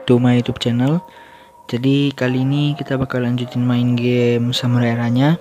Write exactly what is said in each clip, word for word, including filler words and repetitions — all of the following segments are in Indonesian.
to my YouTube channel. Jadi kali ini kita bakal lanjutin main game Samurai Era-nya.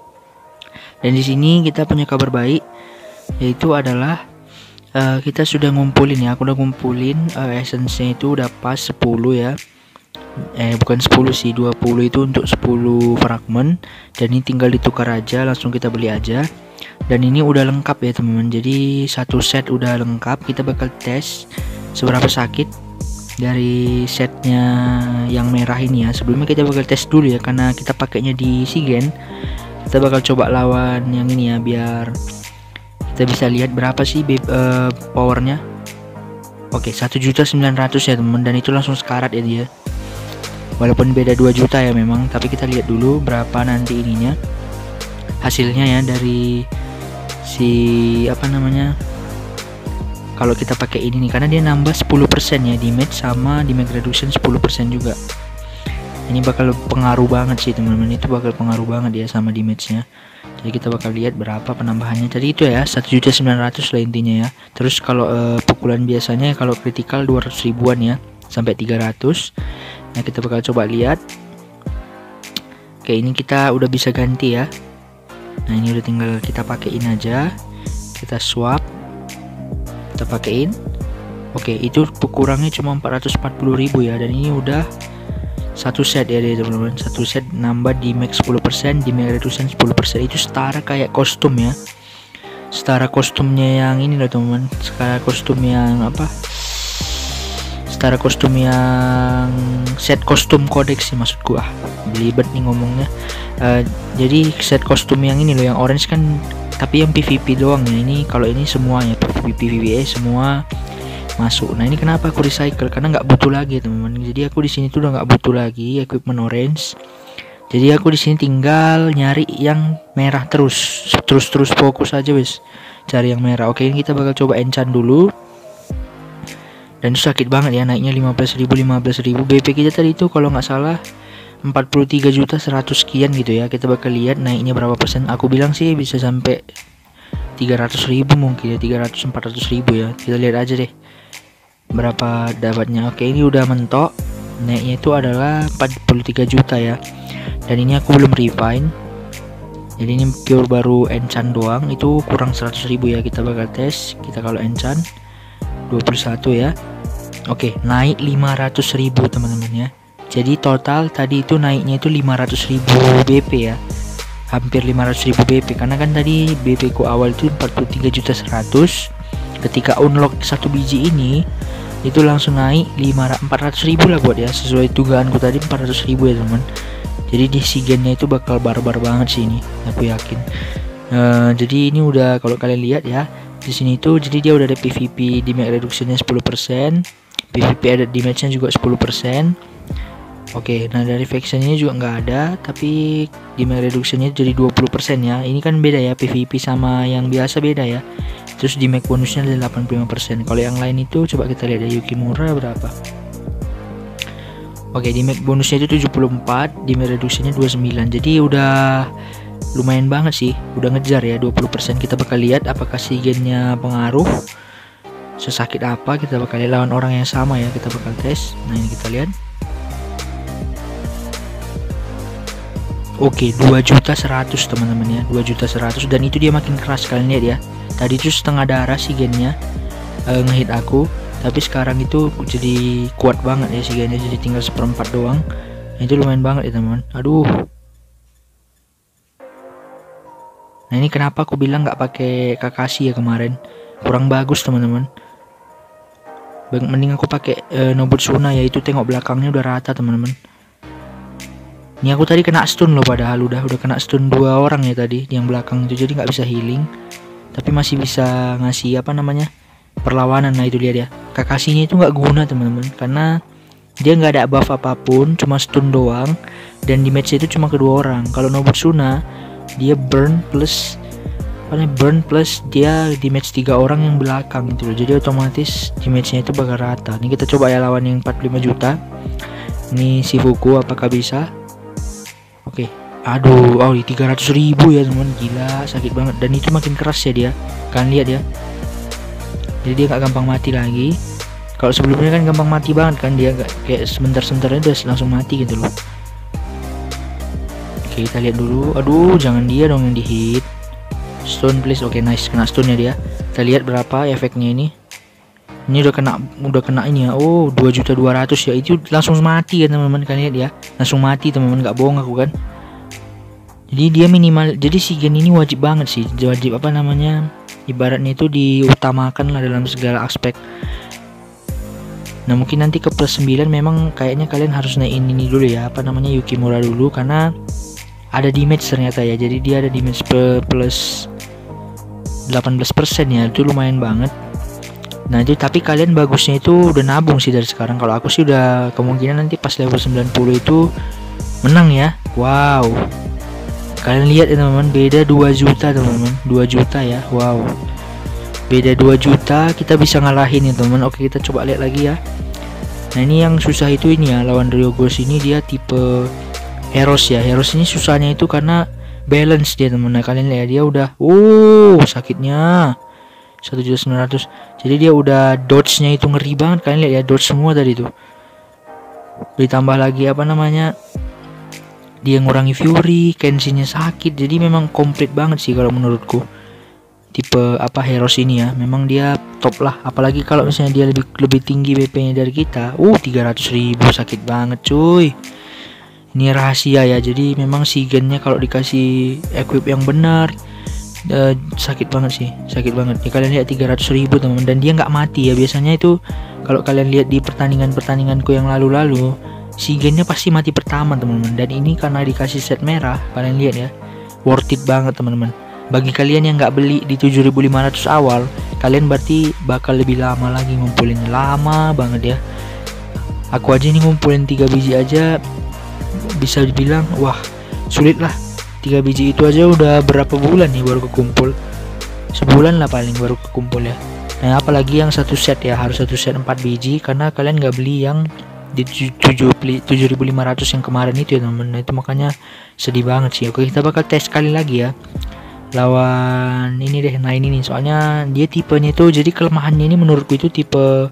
Dan di sini kita punya kabar baik, yaitu adalah uh, kita sudah ngumpulin ya. Aku udah ngumpulin uh, essence-nya itu udah pas sepuluh ya. Eh bukan sepuluh sih, dua puluh itu untuk sepuluh fragment. Dan ini tinggal ditukar aja, langsung kita beli aja. Dan ini udah lengkap ya teman-teman. Jadi satu set udah lengkap. Kita bakal tes seberapa sakit dari setnya yang merah ini ya. Sebelumnya kita bakal tes dulu ya, karena kita pakainya di Shigen. Kita bakal coba lawan yang ini ya, biar kita bisa lihat berapa sih uh, powernya. Oke, satu juta sembilan ratus ya teman, dan itu langsung sekarat ya dia. Walaupun beda dua juta ya memang, tapi kita lihat dulu berapa nanti ininya hasilnya ya dari si apa namanya, kalau kita pakai ini nih, karena dia nambah sepuluh persen ya damage sama damage reduction sepuluh persen juga. Ini bakal pengaruh banget sih teman-teman, itu bakal pengaruh banget ya sama damage-nya. Jadi kita bakal lihat berapa penambahannya. Jadi itu ya satu juta sembilan ratus lah intinya ya. Terus kalau uh, pukulan biasanya kalau critical dua ratus ribuan ya, sampai tiga ratus. Nah, kita bakal coba lihat. Oke, ini kita udah bisa ganti ya. Nah, ini udah tinggal kita pakein aja. Kita swap. Kita pakein. Oke, itu kurangnya cuma empat ratus empat puluh ribu ya, dan ini udah satu set ya teman-teman. Satu set nambah di max sepuluh persen, di max reduction sepuluh persen. Itu setara kayak kostum ya. Setara kostumnya yang ini loh teman-teman. Setara kostum yang apa? Setara kostum yang set kostum kodeks sih maksudku. Ah, belibet nih ngomongnya. Uh, jadi set kostum yang ini loh, yang orange kan, tapi yang P V P doang ya. Ini kalau ini semuanya P V P, P V E semua masuk. Nah, ini kenapa aku recycle, karena nggak butuh lagi teman-teman. Jadi aku di sini tuh udah nggak butuh lagi equipment orange. Jadi aku di sini tinggal nyari yang merah terus, terus terus fokus aja wes, cari yang merah. Oke, ini kita bakal coba enchant dulu. Dan itu sakit banget ya, naiknya lima belas ribu lima belas ribu. B P kita tadi itu kalau nggak salah empat puluh tiga juta seratus sekian gitu ya. Kita bakal lihat naiknya berapa persen. Aku bilang sih bisa sampai tiga ratus ribu mungkin ya, tiga ratus empat ratus ribu ya. Kita lihat aja deh berapa dapatnya. Oke, ini udah mentok. Naiknya itu adalah empat puluh tiga juta ya. Dan ini aku belum refine. Jadi ini pure baru enchant doang. Itu kurang seratus ribu ya. Kita bakal tes. Kita kalau enchant dua puluh satu ya. Oke, naik lima ratus ribu teman-teman ya. Jadi total tadi itu naiknya itu lima ratus ribu B P ya. Hampir lima ratus ribu B P, karena kan tadi B P ku awal itu empat puluh tiga juta seratus. Ketika unlock satu biji ini itu langsung naik empat ratus ribu lah buat ya. Sesuai dugaanku tadi empat ratus ribu ya teman. Jadi di Shigennya itu bakal barbar banget sih ini, aku yakin. Uh, jadi ini udah, kalau kalian lihat ya di sini tuh, jadi dia udah ada P V P damage reductionnya sepuluh persen, P V P ada damage-nya juga sepuluh persen. Oke, nah dari factionnya juga nggak ada, tapi damage reductionnya jadi dua puluh persen ya. Ini kan beda ya, P V P sama yang biasa beda ya. Terus damage bonusnya ada delapan puluh lima persen. Kalau yang lain itu coba kita lihat ya, Yukimura berapa. Oke, damage bonusnya itu tujuh puluh empat, damage reductionnya dua puluh sembilan. Jadi udah lumayan banget sih, udah ngejar ya dua puluh persen. Kita bakal lihat apakah Shigennya pengaruh sesakit apa. Kita bakal lihat lawan orang yang sama ya, kita bakal tes. Nah, ini kita lihat. Oke, dua juta seratus teman-teman ya, dua juta seratus, dan itu dia makin keras. Kalian lihat ya, tadi itu setengah darah Shigennya uh, ngehit aku, tapi sekarang itu jadi kuat banget ya Shigennya, jadi tinggal seperempat doang. Nah, itu lumayan banget ya teman. Aduh. Nah, ini kenapa aku bilang nggak pakai Kakashi ya kemarin, kurang bagus teman-teman. Mending aku pakai uh, Nobutsuna ya, itu tengok belakangnya udah rata teman-teman. Ini aku tadi kena stun loh, padahal udah udah kena stun dua orang ya tadi yang belakang itu, jadi nggak bisa healing, tapi masih bisa ngasih apa namanya perlawanan. Nah, itu lihat ya, Kakashinya itu nggak guna teman-teman, karena dia nggak ada buff apapun, cuma stun doang, dan damage itu cuma kedua orang. Kalau Nobutsuna dia burn plus apa nih, burn plus dia damage tiga orang yang belakang gitu loh, jadi otomatis damage-nya itu bakal rata. Ini kita coba ya lawan yang empat puluh lima juta. Ini Shifuku apakah bisa? Oke, aduh, oh di tiga ratus ribu ya teman, gila sakit banget. Dan itu makin keras ya dia, kalian lihat ya, jadi dia nggak gampang mati lagi. Kalau sebelumnya kan gampang mati banget kan, dia gak, kayak sebentar-sebentar udah langsung mati gitu loh. Oke, kita lihat dulu. Aduh, jangan dia dong yang di hit. Stun please. Oke, nice, kena stunnya dia. Kita lihat berapa efeknya ini. Ini udah kena, udah kena ini ya. Oh, dua juta dua ratus ya. Itu langsung mati ya teman-teman, kalian lihat ya. Langsung mati teman-teman, nggak bohong aku kan. Jadi dia minimal, jadi si gen ini wajib banget sih, wajib apa namanya, ibaratnya itu diutamakan lah dalam segala aspek. Nah mungkin nanti ke plus sembilan memang kayaknya kalian harus naikin ini dulu ya, apa namanya, Yukimura dulu, karena ada damage ternyata ya. Jadi dia ada damage plus delapan belas persen ya, itu lumayan banget. Nah itu tapi kalian bagusnya itu udah nabung sih dari sekarang. Kalau aku sih udah kemungkinan nanti pas level sembilan puluh itu menang ya. Wow, kalian lihat ya teman-teman, beda dua juta teman-teman, dua juta ya. Wow, beda dua juta kita bisa ngalahin ya teman-teman. Oke, kita coba lihat lagi ya. Nah ini yang susah itu ini ya, lawan Ryogos ini dia tipe Heros ya. Heros ini susahnya itu karena balance dia teman-teman. Nah, kalian lihat dia udah, oh sakitnya satu juta sembilan ratus. Jadi dia udah dodge-nya itu ngeri banget, kalian lihat ya, dodge semua tadi tuh. Ditambah lagi apa namanya, dia ngurangi fury, Kenshin-nya sakit. Jadi memang komplit banget sih kalau menurutku. Tipe apa Heros ini ya, memang dia top lah. Apalagi kalau misalnya dia lebih lebih tinggi B P-nya dari kita. Uh, tiga ratus ribu, sakit banget cuy. Ini rahasia ya. Jadi memang si gennya kalau dikasih equip yang benar, Uh, sakit banget sih, sakit banget ya. Kalian lihat tiga ratus ribu teman-teman, dan dia nggak mati ya. Biasanya itu kalau kalian lihat di pertandingan-pertandinganku yang lalu-lalu, si gennya pasti mati pertama teman-teman. Dan ini karena dikasih set merah, kalian lihat ya, worth it banget teman-teman. Bagi kalian yang nggak beli di tujuh ribu lima ratus awal, kalian berarti bakal lebih lama lagi ngumpulin, lama banget ya. Aku aja nih ngumpulin tiga biji aja bisa dibilang wah sulit lah. Tiga biji itu aja udah berapa bulan nih baru kekumpul, sebulan lah paling baru kekumpul ya. Nah apalagi yang satu set ya, harus satu set empat biji, karena kalian nggak beli yang di tujuh ribu lima ratus yang kemarin itu ya teman-teman. Nah, itu makanya sedih banget sih. Oke, kita bakal tes sekali lagi ya lawan ini deh. Nah ini nih, soalnya dia tipenya itu, jadi kelemahannya ini menurutku itu tipe,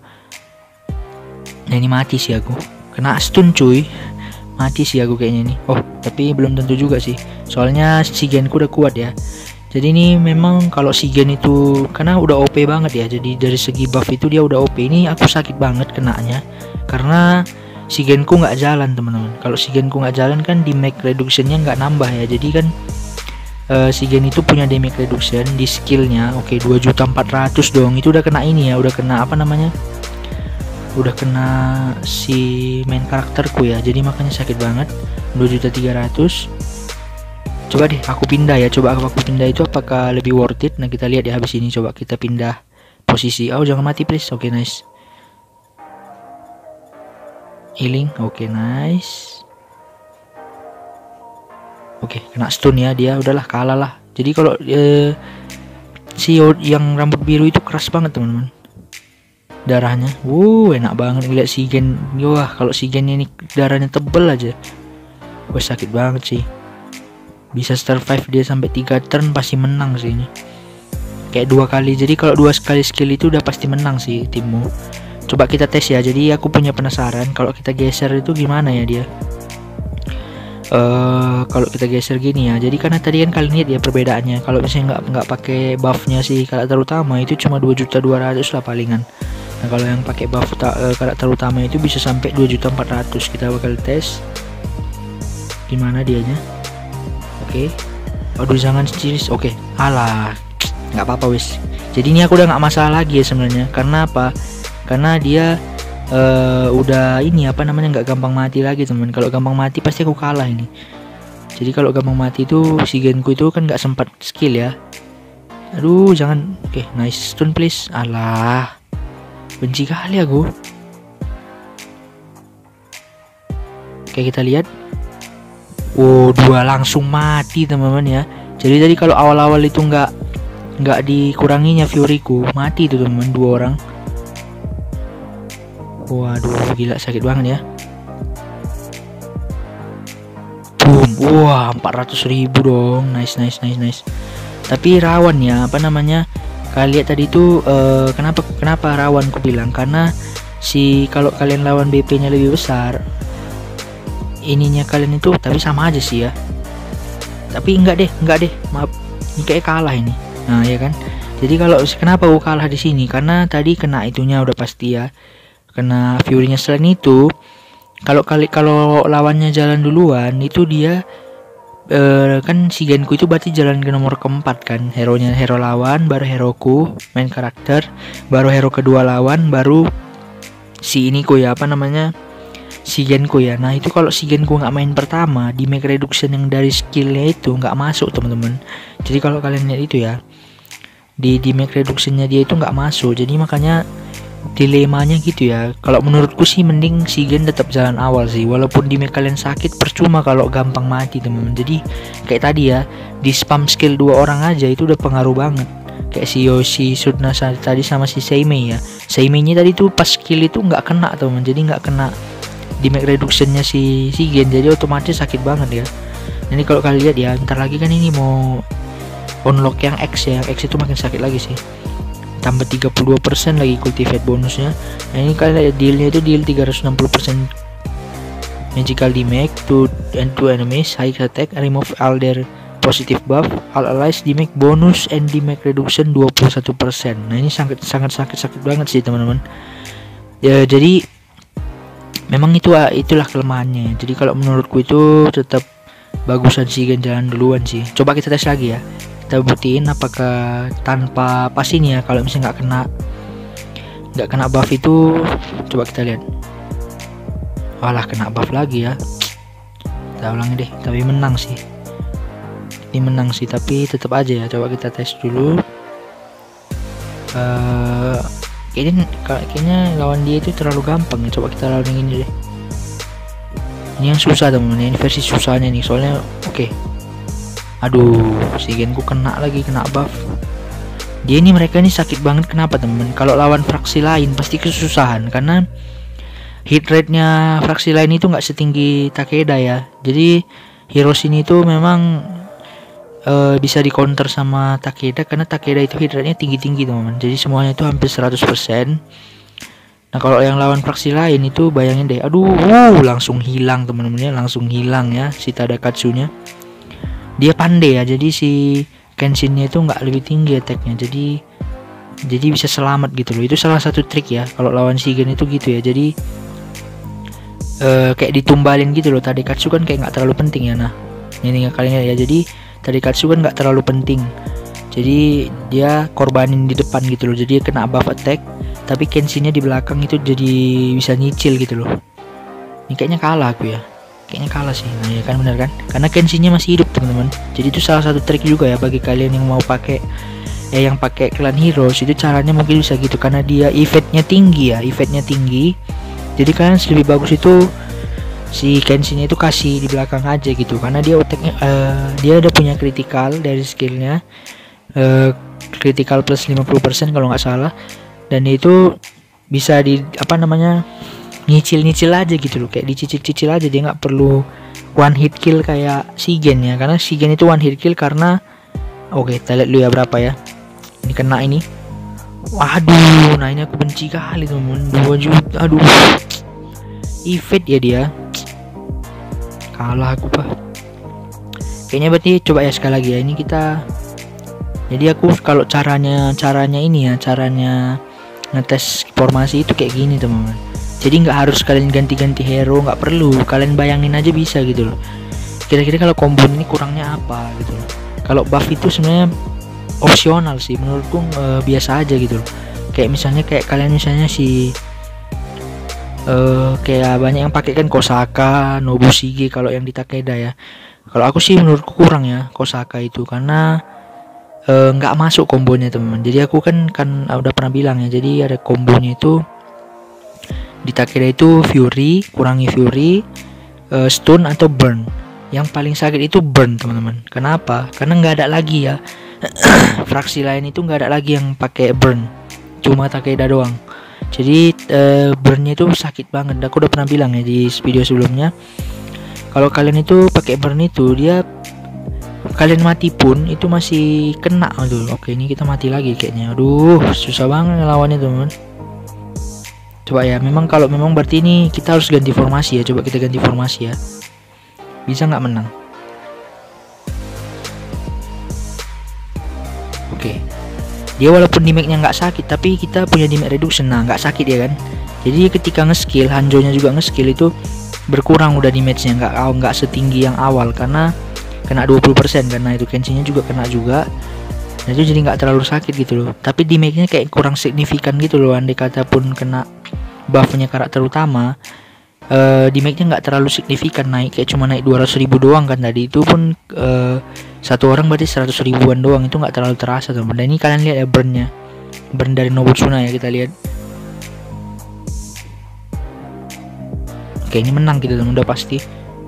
nah ini mati sih aku, kena stun cuy. Mati sih aku kayaknya nih. Oh tapi belum tentu juga sih, soalnya si genku udah kuat ya. Jadi ini memang kalau si gen itu karena udah O P banget ya, jadi dari segi buff itu dia udah O P. Ini aku sakit banget kenanya karena si genku nggak jalan teman-teman. Kalau si genku nggak jalan kan damage reductionnya nggak nambah ya. Jadi kan uh, si gen itu punya damage reduction di skillnya. Oke, dua juta empat ratus dong, itu udah kena ini ya, udah kena apa namanya, udah kena si main karakterku ya. Jadi makanya sakit banget. Dua juta tiga ratus. Coba deh aku pindah ya, coba aku pindah itu apakah lebih worth it. Nah kita lihat ya habis ini, coba kita pindah posisi. Oh jangan mati please. Oke, nice. Healing. Oke, nice. Oke, kena stun ya dia, udahlah kalah lah. Jadi kalau eh, si yang rambut biru itu keras banget teman-teman, darahnya. Wuh enak banget ngeliat si gen. Wah kalau si gen ini darahnya tebel aja, wah sakit banget sih. Bisa survive dia sampai tiga turn pasti menang sih ini, kayak dua kali. Jadi kalau dua kali skill itu udah pasti menang sih timmu. Coba kita tes ya. Jadi aku punya penasaran kalau kita geser itu gimana ya dia. Uh, kalau kita geser gini ya, jadi karena tadi kan kalian lihat ya perbedaannya. Kalau misalnya nggak nggak pakai buffnya sih karakter utama itu cuma dua juta dua ratus lah palingan. Nah kalau yang pakai buff uh, karakter utama itu bisa sampai dua juta empat ratus. Kita bakal tes gimana dianya. Oke, okay. Aduh jangan ciris. Oke, okay. Alah nggak apa-apa wis. Jadi ini aku udah nggak masalah lagi ya sebenarnya. Karena apa? Karena dia Uh, udah ini apa namanya, nggak gampang mati lagi teman. Kalau gampang mati pasti aku kalah ini. Jadi kalau gampang mati itu si genku itu kan nggak sempat skill ya. Aduh jangan. Oke, okay, nice stun please. Alah benci kali aku. Oke okay, kita lihat. Wow dua langsung mati teman-teman ya. Jadi tadi kalau awal-awal itu nggak nggak dikuranginya furyku, mati itu teman-teman, dua orang. Waduh gila sakit banget ya. Boom. Wah empat ratus ribu dong. Nice nice nice nice. Tapi rawan ya apa namanya, kalian lihat tadi itu uh, kenapa kenapa rawan ku bilang, karena si kalau kalian lawan B P nya lebih besar, ininya kalian itu tapi sama aja sih ya. Tapi enggak deh, enggak deh, maaf, ini kayak kalah ini. Nah ya kan. Jadi kalau kenapa aku kalah di sini? Karena tadi kena itunya udah pasti ya, kena Fury-nya. Selain itu, kalau kali kalau lawannya jalan duluan itu dia Uh, kan si Genku itu berarti jalan ke nomor keempat kan, hero nya hero lawan, baru heroku main karakter, baru hero kedua lawan, baru si ini ku ya apa namanya si Genku ya. Nah itu kalau si Genku nggak main pertama di make reduction yang dari skillnya itu nggak masuk teman-teman. Jadi kalau kalian lihat itu ya, di di make reductionnya dia itu nggak masuk, jadi makanya dilemanya gitu ya. Kalau menurutku sih mending si Gen tetap jalan awal sih, walaupun di make kalian sakit percuma kalau gampang mati teman-teman. Jadi kayak tadi ya, di spam skill dua orang aja itu udah pengaruh banget. Kayak si Yoshi Sudna tadi sama si Seimei ya. Seimei nya tadi tuh pas skill itu nggak kena teman, jadi nggak kena di make reductionnya si si Gen, jadi otomatis sakit banget ya. Jadi kalau kalian lihat ya, ntar lagi kan ini mau unlock yang X ya, X itu makin sakit lagi sih, tambah tiga puluh dua persen lagi cultivate bonusnya. Nah ini kalian dealnya itu deal tiga ratus enam puluh persen magical damage to and to enemies, high attack, remove all their positive buff, all allies damage bonus and damage reduction dua puluh satu persen. Nah ini sangat sangat sakit sakit banget sih teman-teman ya. Jadi memang itu itulah kelemahannya. Jadi kalau menurutku itu tetap bagusan sih Gen jalan duluan sih. Coba kita tes lagi ya, kita buktiin apakah tanpa pas ini ya, kalau misalnya nggak kena nggak kena buff itu. Coba kita lihat, walah kena buff lagi ya. Kita ulangi deh, tapi menang sih, ini menang sih tapi tetap aja ya. Coba kita tes dulu. Uh, kayaknya kayaknya lawan dia itu terlalu gampang ya. Coba kita lawan yang ini deh. Ini yang susah teman-teman, ini versi susahnya nih soalnya. Oke okay. Aduh, si Genku kena lagi, kena buff. Dia ini mereka ini sakit banget. Kenapa temen? Kalau lawan fraksi lain pasti kesusahan karena hit rate-nya fraksi lain itu nggak setinggi Takeda ya. Jadi hero sini itu memang uh, bisa di counter sama Takeda karena Takeda itu hit rate-nya tinggi-tinggi teman-teman. Jadi semuanya itu hampir seratus persen. Nah kalau yang lawan fraksi lain itu bayangin deh, aduh, uh, langsung hilang teman-teman ya, langsung hilang ya si Tadakatsu-nya. Dia pandai ya, jadi si Kenshin-nya itu nggak lebih tinggi attack-nya, jadi jadi bisa selamat gitu loh. Itu salah satu trik ya kalau lawan si Gen itu gitu ya. Jadi uh, kayak ditumbalin gitu loh. Tadakatsu kan kayak nggak terlalu penting ya. Nah ini kalian ya, jadi Tadakatsu kan nggak terlalu penting, jadi dia korbanin di depan gitu loh. Jadi dia kena buff attack, tapi Kenshin-nya di belakang itu jadi bisa nyicil gitu loh. Ini kayaknya kalah aku ya, kayaknya kalah sih. Nah ya kan benar kan, karena Kenshin-nya masih hidup teman-teman. Jadi itu salah satu trik juga ya bagi kalian yang mau pakai eh yang pakai Clan Heroes. Itu caranya mungkin bisa gitu karena dia eventnya tinggi ya, eventnya tinggi. Jadi kalian lebih bagus itu si Kenshin-nya itu kasih di belakang aja gitu, karena dia otaknya uh, dia udah punya critical dari skillnya, uh, critical plus lima puluh persen kalau nggak salah, dan itu bisa di apa namanya nyicil-nyicil aja gitu loh, kayak dicicil-cicil aja. Dia nggak perlu one hit kill kayak si Gen ya, karena si Gen itu one hit kill karena oke okay, kita lihat dulu ya berapa ya. Ini kena ini, waduh, nah ini aku benci kali temen, dua juta, aduh, event ya dia. Kalah aku pak kayaknya. Berarti coba ya sekali lagi ya, ini kita, jadi aku kalau caranya caranya ini ya, caranya ngetes formasi itu kayak gini teman-teman. Jadi nggak harus kalian ganti-ganti hero, nggak perlu, kalian bayangin aja bisa gitu loh, kira-kira kalau combo ini kurangnya apa gitu loh. Kalau buff itu sebenarnya opsional sih menurutku, e, biasa aja gitu loh. Kayak misalnya kayak kalian misalnya si Uh, kayak banyak yang pakai kan Kosaka, Nobushige kalau yang di Takeda ya. Kalau aku sih menurutku kurang ya Kosaka itu, karena nggak uh, masuk kombonya teman-teman. Jadi aku kan kan udah pernah bilang ya, jadi ada kombonya itu di Takeda itu Fury, kurangi Fury, uh, stun atau burn. Yang paling sakit itu burn teman-teman. Kenapa? Karena nggak ada lagi ya fraksi lain itu nggak ada lagi yang pakai burn, cuma Takeda doang. Jadi uh, burn-nya itu sakit banget. Aku udah pernah bilang ya di video sebelumnya, kalau kalian itu pakai burn itu dia kalian mati pun itu masih kena. Aduh, oke ini kita mati lagi kayaknya. Aduh, susah banget lawannya teman. Coba ya, memang kalau memang berarti ini kita harus ganti formasi ya. Coba kita ganti formasi ya. Bisa nggak menang? Oke. Dia walaupun damage-nya nggak sakit, tapi kita punya damage reduction. Nah, nggak sakit ya kan? Jadi ketika nge-skill, Hanjo-nya juga nge-skill itu berkurang udah damage-nya, nggak nggak setinggi yang awal karena kena dua puluh persen, karena itu Kenshin-nya juga kena juga. Nah, itu jadi nggak terlalu sakit gitu loh. Tapi damage-nya kayak kurang signifikan gitu loh. Andai kata pun kena buff-nya karakter utama, uh, damage-nya nggak terlalu signifikan naik, kayak cuma naik dua ratus ribu doang kan tadi. Itu pun uh, satu orang berarti seratus ribuan doang, itu nggak terlalu terasa teman. Dan ini kalian lihat ya burn-nya, burn dari Nobutsuna ya, kita lihat. Oke, ini menang gitu teman, udah pasti.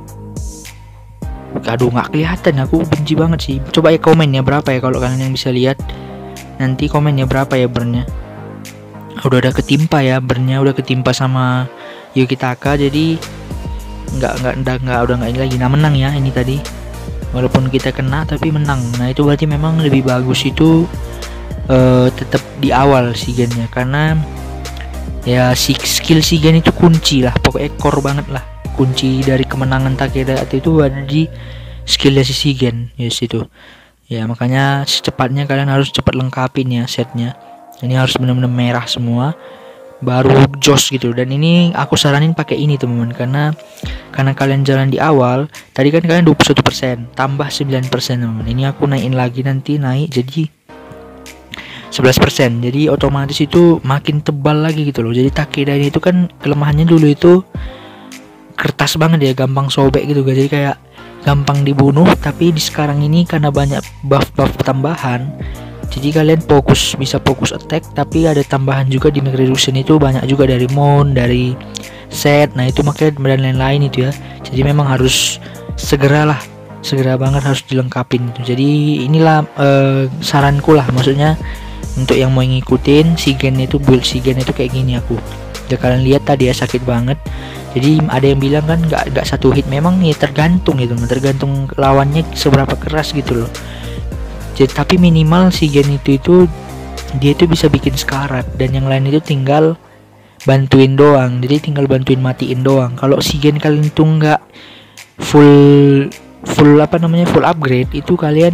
Aduh, nggak kelihatan, aku benci banget sih. Coba ya komennya berapa ya kalau kalian yang bisa lihat. Nanti komennya berapa ya burn-nya. Udah ada ketimpa ya, burn-nya udah ketimpa sama Yukitaka, jadi nggak nggak udah nggak udah nggak ini lagi. Nah, menang ya ini tadi, walaupun kita kena tapi menang. Nah, itu berarti memang lebih bagus itu uh, tetap di awal Shigennya, karena ya si skill Shigen itu kunci lah, pokoknya core banget lah, kunci dari kemenangan Takeda itu ada di skillnya si Shigen ya, yes, itu ya. Makanya secepatnya kalian harus cepat lengkapin ya setnya. Ini harus benar-benar merah semua baru jos gitu. Dan ini aku saranin pakai ini teman-teman, karena karena kalian jalan di awal tadi kan kalian dua puluh satu persen tambah sembilan persen teman-teman. Ini aku naikin lagi, nanti naik jadi sebelas persen, jadi otomatis itu makin tebal lagi gitu loh. Jadi Takeda ini itu kan kelemahannya dulu itu kertas banget ya, gampang sobek gitu kan, jadi kayak gampang dibunuh. Tapi di sekarang ini karena banyak buff-buff tambahan, jadi kalian fokus, bisa fokus attack, tapi ada tambahan juga di damage reduction itu banyak juga dari Mon, dari set. Nah, itu makanya dan lain-lain itu ya. Jadi memang harus segera lah, segera banget harus dilengkapin itu. Jadi inilah uh, saranku lah, maksudnya untuk yang mau ngikutin Shigen itu, build Shigen itu kayak gini aku. Ya kalian lihat tadi ya, sakit banget. Jadi ada yang bilang kan nggak nggak satu hit, memang ya tergantung gitu, tergantung lawannya seberapa keras gitu loh. Jadi, tapi minimal Shigen itu itu dia itu bisa bikin sekarat, dan yang lain itu tinggal bantuin doang. Jadi tinggal bantuin matiin doang. Kalau Shigen kalian itu nggak full full apa namanya full upgrade, itu kalian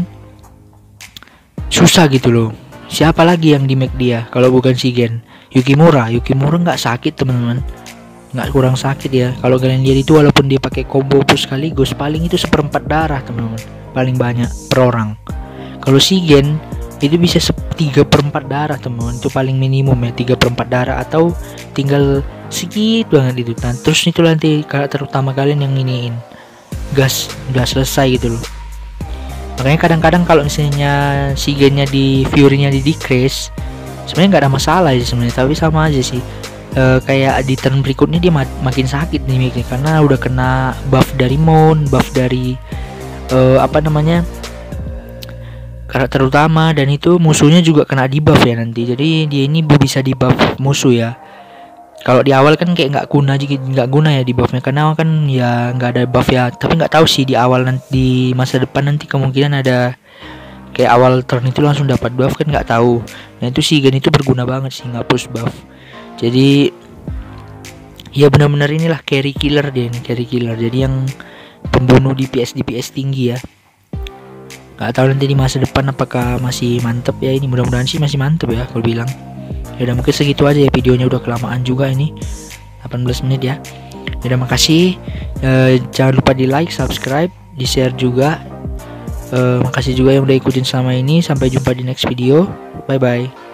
susah gitu loh. Siapa lagi yang di make dia kalau bukan Shigen? Yukimura. Yukimura nggak sakit teman-teman, nggak kurang sakit ya. Kalau kalian lihat itu, walaupun dia pakai combo push sekaligus, paling itu seperempat darah teman-teman, paling banyak per orang. Kalau Shigen itu bisa tiga per empat darah teman-teman, itu paling minimum ya, tiga per empat darah, atau tinggal sedikit banget itu. Nah, terus itu nanti karakter utama kalian yang iniin gas, udah selesai gitu loh. Makanya kadang-kadang kalau misalnya Shigennya di Fury-nya di decrease, sebenarnya nggak ada masalah sih sebenarnya, tapi sama aja sih. E, kayak di turn berikutnya dia mak makin sakit nih, karena udah kena buff dari Mon, buff dari e, apa namanya karakter utama, dan itu musuhnya juga kena debuff ya nanti. Jadi dia ini bisa debuff musuh ya. Kalau di awal kan kayak nggak guna aja, nggak guna ya debuffnya, karena kan ya nggak ada buff ya. Tapi nggak tahu sih di awal, nanti di masa depan nanti kemungkinan ada kayak awal turn itu langsung dapat buff kan, nggak tahu. Nah, itu Shigen itu berguna banget sih, nggak push buff. Jadi ya benar-benar inilah carry killer dia ini, carry killer. Jadi yang pembunuh D P S D P S tinggi ya. Nggak tahu nanti di masa depan apakah masih mantep ya ini. Mudah-mudahan sih masih mantep ya kalau bilang. Ya udah, mungkin segitu aja ya, videonya udah kelamaan juga ini, delapan belas menit ya. Ya udah, makasih. E, jangan lupa di like, subscribe, di share juga. E, makasih juga yang udah ikutin selama ini. Sampai jumpa di next video. Bye bye.